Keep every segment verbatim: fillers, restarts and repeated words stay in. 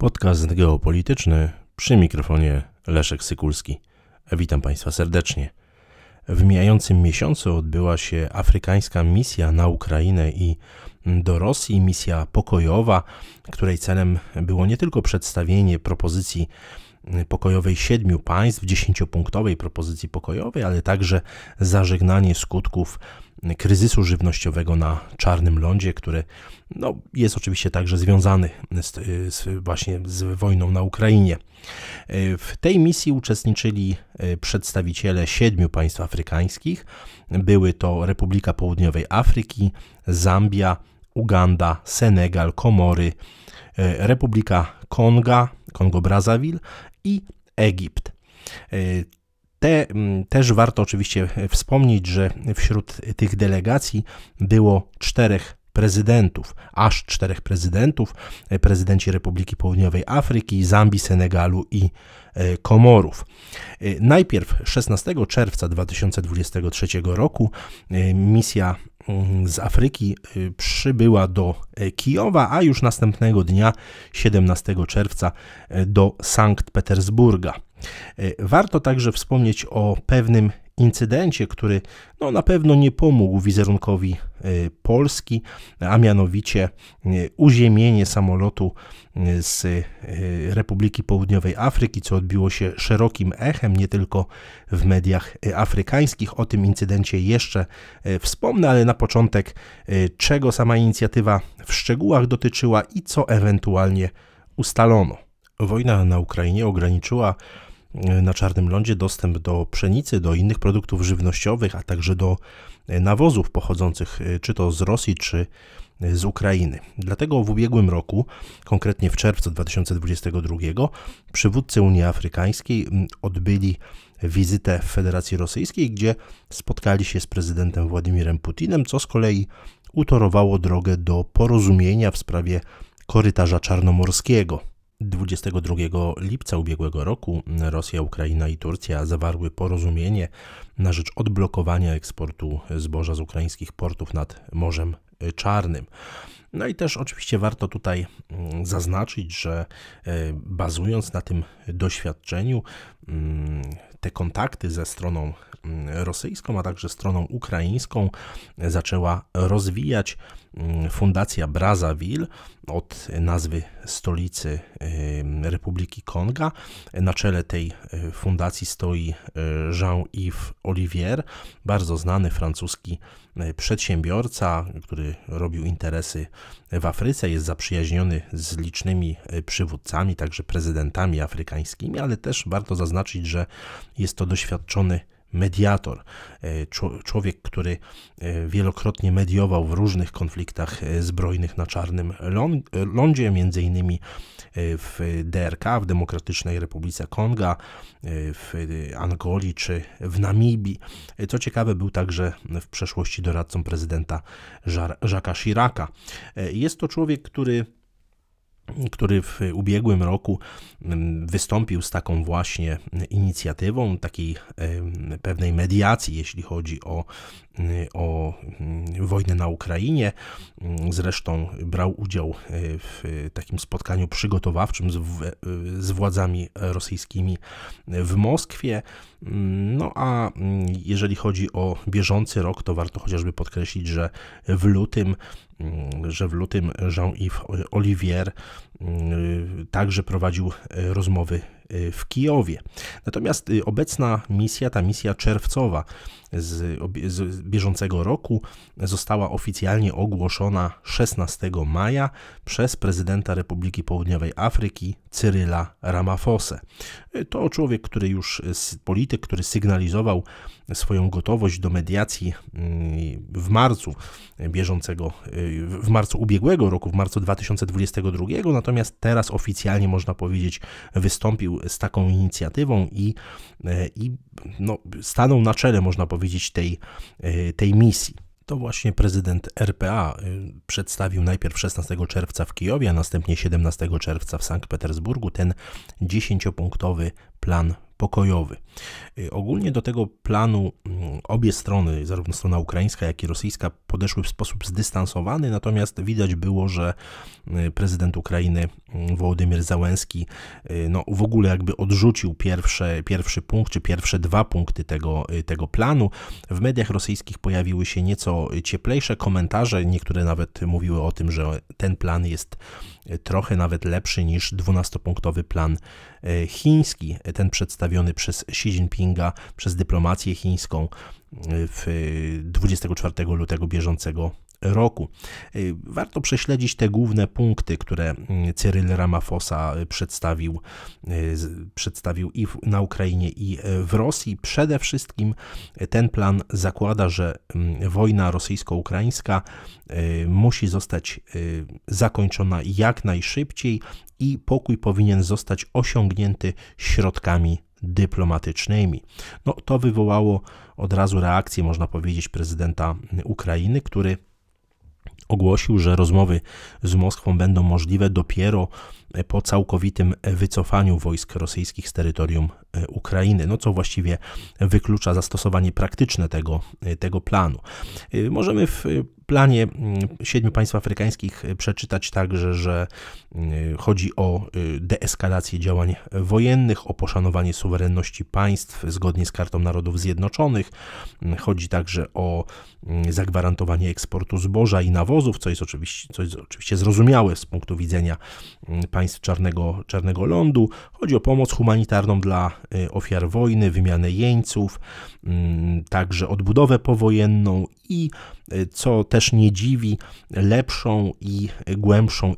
Podcast geopolityczny, przy mikrofonie Leszek Sykulski. Witam Państwa serdecznie. W mijającym miesiącu odbyła się afrykańska misja na Ukrainę i do Rosji, misja pokojowa, której celem było nie tylko przedstawienie propozycji pokojowej siedmiu państw, dziesięciopunktowej propozycji pokojowej, ale także zażegnanie skutków kryzysu żywnościowego na Czarnym Lądzie, który no, jest oczywiście także związany z, z, właśnie z wojną na Ukrainie. W tej misji uczestniczyli przedstawiciele siedmiu państw afrykańskich. Były to Republika Południowej Afryki, Zambia, Uganda, Senegal, Komory, Republika Konga, Kongo-Brazzaville i Egipt. Te, też warto oczywiście wspomnieć, że wśród tych delegacji było czterech prezydentów, aż czterech prezydentów, prezydenci Republiki Południowej Afryki, Zambii, Senegalu i Komorów. Najpierw szesnastego czerwca dwa tysiące dwudziestego trzeciego roku misja z Afryki przybyła do Kijowa, a już następnego dnia, siedemnastego czerwca, do Sankt Petersburga. Warto także wspomnieć o pewnym incydencie, który no, na pewno nie pomógł wizerunkowi Polski, a mianowicie uziemienie samolotu z Republiki Południowej Afryki, co odbiło się szerokim echem, nie tylko w mediach afrykańskich. O tym incydencie jeszcze wspomnę, ale na początek, czego sama inicjatywa w szczegółach dotyczyła i co ewentualnie ustalono. Wojna na Ukrainie ograniczyła na Czarnym Lądzie dostęp do pszenicy, do innych produktów żywnościowych, a także do nawozów pochodzących czy to z Rosji, czy z Ukrainy. Dlatego w ubiegłym roku, konkretnie w czerwcu dwa tysiące dwudziestego drugiego, przywódcy Unii Afrykańskiej odbyli wizytę w Federacji Rosyjskiej, gdzie spotkali się z prezydentem Władimirem Putinem, co z kolei utorowało drogę do porozumienia w sprawie korytarza czarnomorskiego. dwudziestego drugiego lipca ubiegłego roku Rosja, Ukraina i Turcja zawarły porozumienie na rzecz odblokowania eksportu zboża z ukraińskich portów nad Morzem Czarnym. No i też oczywiście warto tutaj zaznaczyć, że bazując na tym doświadczeniu, te kontakty ze stroną rosyjską, a także stroną ukraińską zaczęła rozwijać Fundacja Brazzaville od nazwy stolicy Republiki Konga. Na czele tej fundacji stoi Jean-Yves Olivier, bardzo znany francuski przedsiębiorca, który robił interesy w Afryce, jest zaprzyjaźniony z licznymi przywódcami, także prezydentami afrykańskimi, ale też warto zaznaczyć, że jest to doświadczony mediator, człowiek, który wielokrotnie mediował w różnych konfliktach zbrojnych na Czarnym Lądzie, między innymi w D R K, w Demokratycznej Republice Konga, w Angolii czy w Namibii. Co ciekawe, był także w przeszłości doradcą prezydenta Jacques'a Chiraca. Jest to człowiek, który który w ubiegłym roku wystąpił z taką właśnie inicjatywą, takiej pewnej mediacji, jeśli chodzi o, o wojnę na Ukrainie. Zresztą brał udział w takim spotkaniu przygotowawczym z, z władzami rosyjskimi w Moskwie. No a jeżeli chodzi o bieżący rok, to warto chociażby podkreślić, że w lutym że w lutym Jean-Yves Olivier także prowadził rozmowy w Kijowie. Natomiast obecna misja, ta misja czerwcowa z, z bieżącego roku została oficjalnie ogłoszona szesnastego maja przez prezydenta Republiki Południowej Afryki Cyryla Ramafosę. To człowiek, który już, polityk, który sygnalizował swoją gotowość do mediacji w marcu bieżącego, w marcu ubiegłego roku, w marcu dwa tysiące dwudziestego drugiego, natomiast teraz oficjalnie, można powiedzieć, wystąpił z taką inicjatywą i, i no, stanął na czele, można powiedzieć, tej, tej misji. To właśnie prezydent R P A przedstawił najpierw szesnastego czerwca w Kijowie, a następnie siedemnastego czerwca w Sankt Petersburgu ten dziesięciopunktowy plan pokojowy. Ogólnie do tego planu obie strony, zarówno strona ukraińska, jak i rosyjska, podeszły w sposób zdystansowany, natomiast widać było, że prezydent Ukrainy Wołodymyr Zełenski no, w ogóle jakby odrzucił pierwsze, pierwszy punkt, czy pierwsze dwa punkty tego, tego planu. W mediach rosyjskich pojawiły się nieco cieplejsze komentarze, niektóre nawet mówiły o tym, że ten plan jest trochę nawet lepszy niż dwunastopunktowy plan chiński, ten przedstawiony przez Xi Jinpinga, przez dyplomację chińską w dwudziestego czwartego lutego bieżącego roku. Warto prześledzić te główne punkty, które Cyryl Ramaphosa przedstawił, przedstawił i na Ukrainie, i w Rosji. Przede wszystkim ten plan zakłada, że wojna rosyjsko-ukraińska musi zostać zakończona jak najszybciej i pokój powinien zostać osiągnięty środkami dyplomatycznymi. No, to wywołało od razu reakcję, można powiedzieć, prezydenta Ukrainy, który ogłosił, że rozmowy z Moskwą będą możliwe dopiero po całkowitym wycofaniu wojsk rosyjskich z terytorium Ukrainy, no co właściwie wyklucza zastosowanie praktyczne tego, tego planu. Możemy w planie siedmiu państw afrykańskich przeczytać także, że chodzi o deeskalację działań wojennych, o poszanowanie suwerenności państw zgodnie z Kartą Narodów Zjednoczonych. Chodzi także o zagwarantowanie eksportu zboża i nawozów, co jest oczywiście, co jest oczywiście zrozumiałe z punktu widzenia państw czarnego, czarnego lądu. Chodzi o pomoc humanitarną dla ofiar wojny, wymianę jeńców, także odbudowę powojenną i, co też nie dziwi, lepszą i głębszą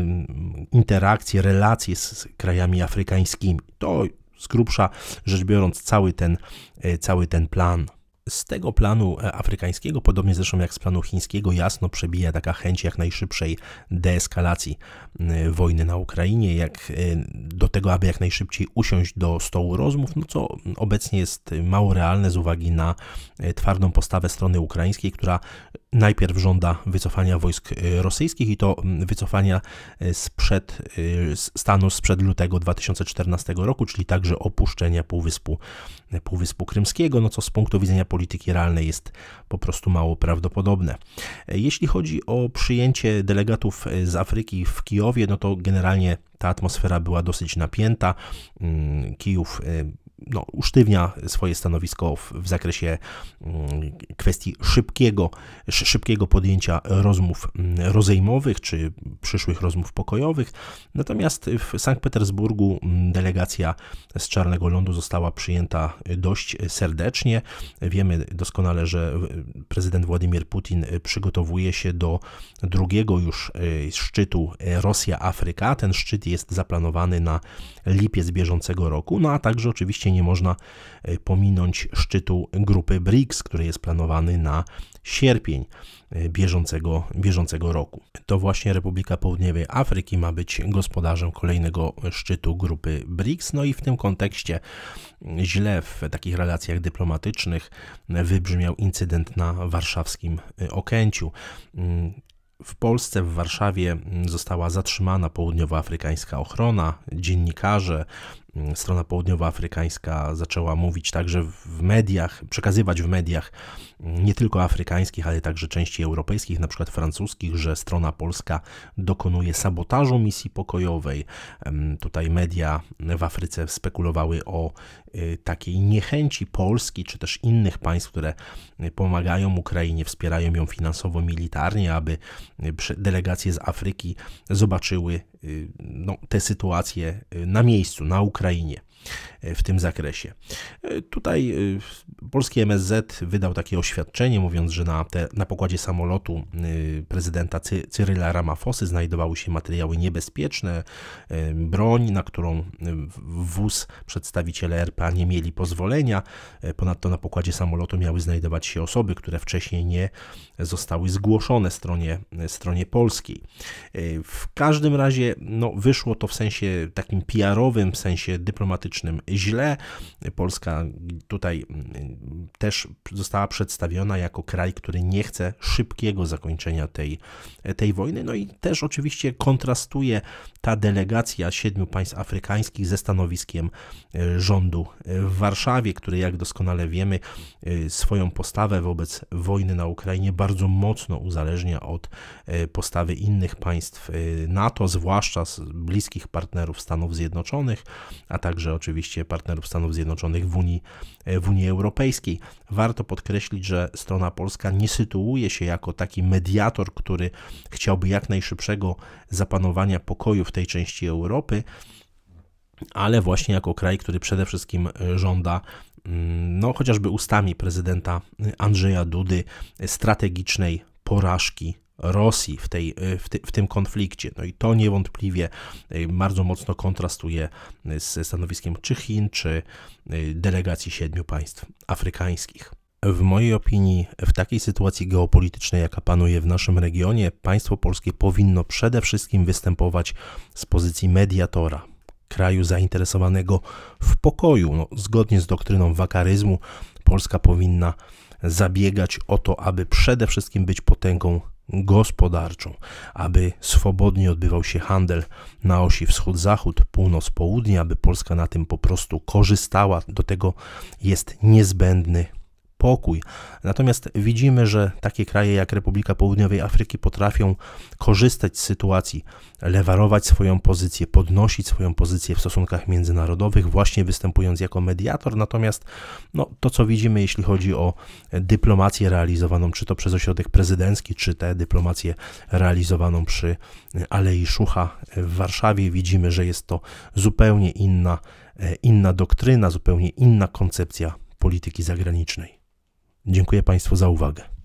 interakcję, relacje z krajami afrykańskimi. To z grubsza rzecz biorąc cały ten, cały ten plan. Z tego planu afrykańskiego, podobnie zresztą jak z planu chińskiego, jasno przebija taka chęć jak najszybszej deeskalacji wojny na Ukrainie, jak do tego, aby jak najszybciej usiąść do stołu rozmów, no co obecnie jest mało realne z uwagi na twardą postawę strony ukraińskiej, która najpierw żąda wycofania wojsk rosyjskich i to wycofania sprzed stanu sprzed lutego dwa tysiące czternastego roku, czyli także opuszczenia Półwyspu, Półwyspu Krymskiego, no co z punktu widzenia polityki realnej jest po prostu mało prawdopodobne. Jeśli chodzi o przyjęcie delegatów z Afryki w Kijowie, no to generalnie ta atmosfera była dosyć napięta. Kijów no, usztywnia swoje stanowisko w, w zakresie kwestii szybkiego, szybkiego podjęcia rozmów rozejmowych czy przyszłych rozmów pokojowych. Natomiast w Sankt Petersburgu delegacja z Czarnego Lądu została przyjęta dość serdecznie. Wiemy doskonale, że prezydent Władimir Putin przygotowuje się do drugiego już szczytu Rosja-Afryka. Ten szczyt jest zaplanowany na lipiec bieżącego roku, no a także oczywiście nie można pominąć szczytu grupy briks, który jest planowany na sierpień bieżącego, bieżącego roku. To właśnie Republika Południowej Afryki ma być gospodarzem kolejnego szczytu grupy briks, no i w tym kontekście źle w takich relacjach dyplomatycznych wybrzmiał incydent na warszawskim Okęciu. W Polsce, w Warszawie została zatrzymana południowoafrykańska ochrona, dziennikarze. Strona południowoafrykańska zaczęła mówić także w mediach, przekazywać w mediach nie tylko afrykańskich, ale także części europejskich, na przykład francuskich, że strona polska dokonuje sabotażu misji pokojowej. Tutaj media w Afryce spekulowały o takiej niechęci Polski, czy też innych państw, które pomagają Ukrainie, wspierają ją finansowo, militarnie, aby delegacje z Afryki zobaczyły no, te sytuacje na miejscu, na Ukrainie w tym zakresie. Tutaj polski M S Z wydał takie oświadczenie, mówiąc, że na, te, na pokładzie samolotu prezydenta Cy, Cyryla Ramafosy znajdowały się materiały niebezpieczne, broń, na którą wóz przedstawiciele R P A nie mieli pozwolenia. Ponadto na pokładzie samolotu miały znajdować się osoby, które wcześniej nie zostały zgłoszone stronie, stronie polskiej. W każdym razie no, wyszło to w sensie takim P R owym, w sensie dyplomatycznym źle. Polska tutaj też została przedstawiona jako kraj, który nie chce szybkiego zakończenia tej, tej wojny. No i też oczywiście kontrastuje ta delegacja siedmiu państw afrykańskich ze stanowiskiem rządu w Warszawie, który, jak doskonale wiemy, swoją postawę wobec wojny na Ukrainie bardzo mocno uzależnia od postawy innych państw NATO, zwłaszcza z bliskich partnerów Stanów Zjednoczonych, a także oczywiście partnerów Stanów Zjednoczonych w Unii, w Unii Europejskiej. Warto podkreślić, że strona polska nie sytuuje się jako taki mediator, który chciałby jak najszybszego zapanowania pokoju w tej części Europy, ale właśnie jako kraj, który przede wszystkim żąda, no chociażby ustami prezydenta Andrzeja Dudy, strategicznej porażki Rosji w, tej, w, ty, w tym konflikcie. No i to niewątpliwie bardzo mocno kontrastuje z stanowiskiem czy Chin, czy delegacji siedmiu państw afrykańskich. W mojej opinii, w takiej sytuacji geopolitycznej, jaka panuje w naszym regionie, państwo polskie powinno przede wszystkim występować z pozycji mediatora, kraju zainteresowanego w pokoju. No, zgodnie z doktryną wakaryzmu, Polska powinna zabiegać o to, aby przede wszystkim być potęgą gospodarczą, aby swobodnie odbywał się handel na osi wschód-zachód, północ-południe, aby Polska na tym po prostu korzystała. Do tego jest niezbędny pokój. Natomiast widzimy, że takie kraje jak Republika Południowej Afryki potrafią korzystać z sytuacji, lewarować swoją pozycję, podnosić swoją pozycję w stosunkach międzynarodowych, właśnie występując jako mediator. Natomiast no, to, co widzimy, jeśli chodzi o dyplomację realizowaną, czy to przez ośrodek prezydencki, czy tę dyplomację realizowaną przy Alei Szucha w Warszawie, widzimy, że jest to zupełnie inna, inna doktryna, zupełnie inna koncepcja polityki zagranicznej. Dziękuję Państwu za uwagę.